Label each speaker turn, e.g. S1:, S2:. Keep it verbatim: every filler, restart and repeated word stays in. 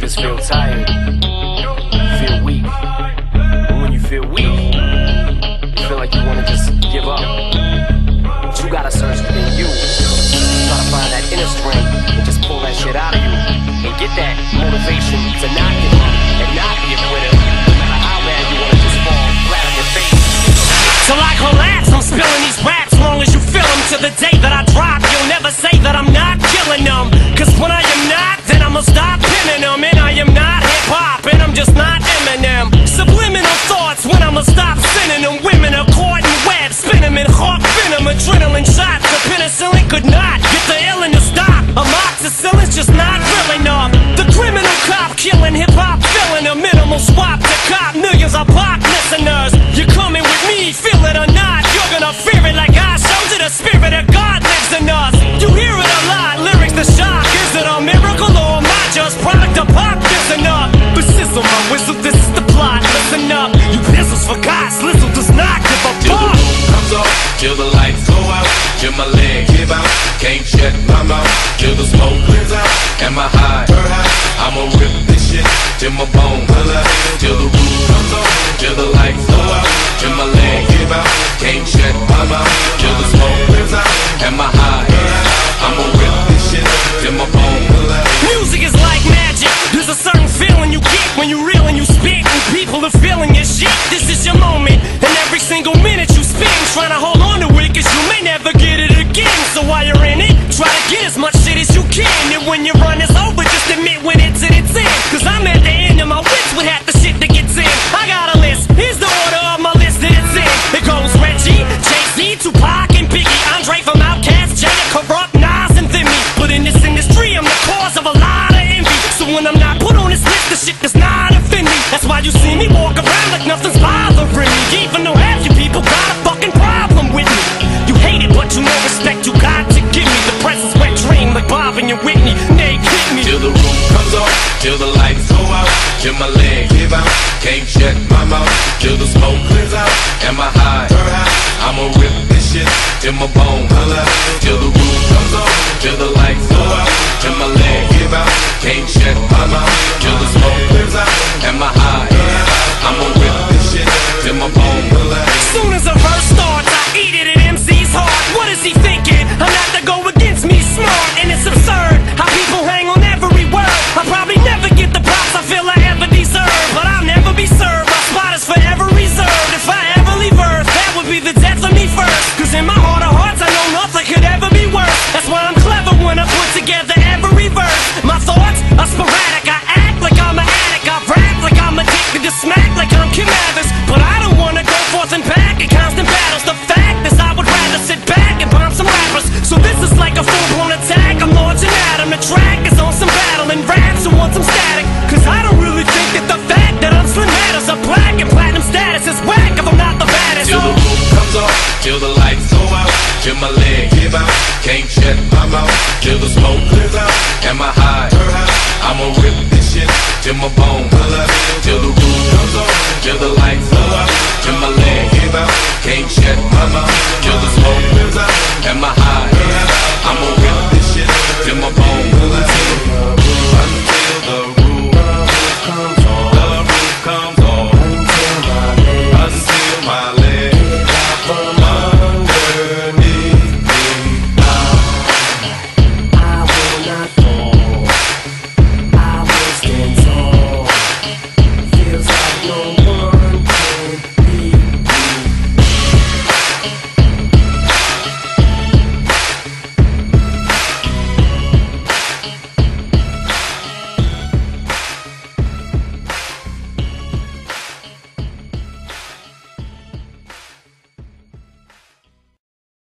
S1: just feel tired, feel weak. And when you feel weak, you feel like you wanna just give up. But you gotta search within you. Try to find that inner strength and just pull that shit out of you. And get that motivation to not give up and not be a quitter, no matter how bad you wanna just fall flat on your face.
S2: Till I collapse, I'm spilling these raps long as you feel them. To the day that I drop, you'll never say that I'm not killing them. Cause when I am not, then I'ma stop pinning them. And I am not hip-hop, and I'm just not Eminem. Subliminal thoughts when I'ma stop sending them. Women are caught in webs, spin them in hawk venom. Adrenaline shots, the penicillin could not get the illin' to stop. Amoxicillin's just not real enough. The criminal cop killing hip-hop, filling a minimal swap to cop millions of pop listeners. You're coming with me, feel it or not, you're gonna fear it like I showed you. The spirit of God lives in us. You hear it a lot, lyrics the shock. Is it a miracle or am I just product of pop? Listen up, but sizzle my whistle, this is the plot. Listen up, you pistols for God, Slizzle does not give a
S3: Till the
S2: fuck.
S3: roof comes off, till the lights go out, till my leg give out, can't shut my mouth, till the smoke clears out, and my high, I'ma rip this shit, till my bone holla, till the roof comes off, till the lights go out, till my leg give out, can't shut my mouth, till the smoke clears out, and my high, I'ma rip this shit, till my bone holla.
S2: Music is like magic. There's a certain feeling you get when you reel and you spit, and people are feeling your shit. This is your moment, and every single minute you spend trying to hold on to it, cause you may never get it again. So while you're in it, try to get as much shit as you can. And when your run is over, just admit when it's in, it's in. Cause I'm at the end of my wits with half the shit that gets in. I got a list, here's the order of my list that it's in. It goes Reggie, Jay-Z, Tupac, and Biggie, Andre from Outkast, Jada, Corrupt, Nas, and Thimmy. But in this industry, I'm the cause of a lot of envy. So when I'm not put on this list, the shit does not offend me. That's why you see me walk around like nothing's bothering me. Even though half you people got a fucking problem with me. You hate it, but you know respect you got to give me. The press is wet dream like Bob and your Whitney. They kick me.
S3: Till the roof comes off, till the lights go out, till my leg give out, can't shut my mouth, till the smoke clears out, and my high, I'ma rip this shit, till my bone holla, till the roof comes off, till the lights go out, till my leg give out, can't shut my mouth, till the smoke clears out, and my high, I'ma rip this shit, till my bone holla.
S2: Soon as a verse starts, I eat it at M C's heart. What is he thinking? I'm not to go against me, smart, and it's absurd how people hang on every word. I'll probably never get the props I feel I ever deserve, but I'll never be served. My spot is forever reserved. If I ever leave Earth, that would be the death of me first. Cause in my heart of hearts, I know nothing could ever be worse. That's why I'm clever when I put together every verse. My thoughts are sporadic. I act like I'm an addict. I rap like I'm addicted to smack like I'm Kim Mathers. But I don't wanna go forth and back in constant battles. The fact is I would rather sit back and bomb some rappers. So this is like a full-blown attack. I'm launching at 'em. The track is on some battle and raps who want some static. Cause I don't really think that the fact that I'm slim matters. A black and platinum status is whack if I'm not the baddest.
S3: Till the roof comes off, till the lights go out, till my leg give out, can't shut my mouth, till the smoke clears out, and my high, I'ma rip this shit, till my bone